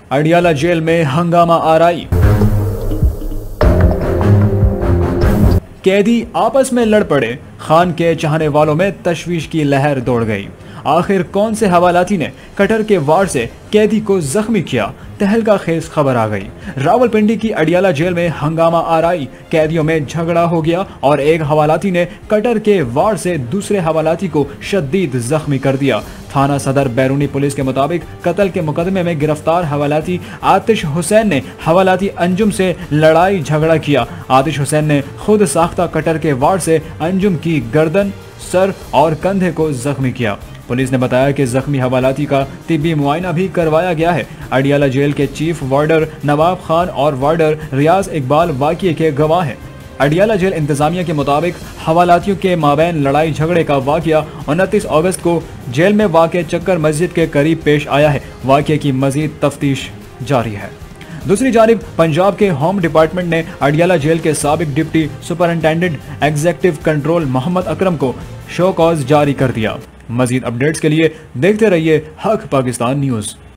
Adiala jail में हंगामा आराई। कैदी आपस में लड़ पड़े। खान के चाहने वालों में तशवीश की लहर दौड़ गई। आखिर कौन से हवालाती ने कटर के वार से कैदी को जख्मी किया? तहलका खेज खबर आ गई। रावलपिंडी की अडियाला जेल में हंगामा आराई। कैदियों में झगड़ा हो गया और एक हवालाती ने कटर के वार से दूसरे हवालाती को शदीद जख्मी कर दिया। थाना सदर बैरूनी पुलिस के मुताबिक कत्ल के मुकदमे में गिरफ्तार हवालाती आतिश हुसैन ने हवालाती अंजुम से लड़ाई झगड़ा किया। आतिश हुसैन ने खुद साख्ता कटर के वार से अंजुम की गर्दन, सर और कंधे को जख्मी किया। पुलिस ने बताया कि जख्मी हवालाती का तिब्बी मुआयना भी करवाया गया है। अडियाला जेल के चीफ वार्डर नवाब खान और वार्डर रियाज इकबाल वाक़ये के गवाह हैं। अडियाला जेल इंतजामिया के मुताबिक हवालातियों के माबैन लड़ाई झगड़े का वाक़या 29 अगस्त को जेल में वाक़ चक्कर मस्जिद के करीब पेश आया है। वाक़ये की मजीद तफ्तीश जारी है। दूसरी जानिब पंजाब के होम डिपार्टमेंट ने अडियाला जेल के साबिक deputy superintendent executive control Mohammad Akram को शो कॉज जारी कर दिया। मजीद अपडेट्स के लिए देखते रहिए हक पाकिस्तान न्यूज़।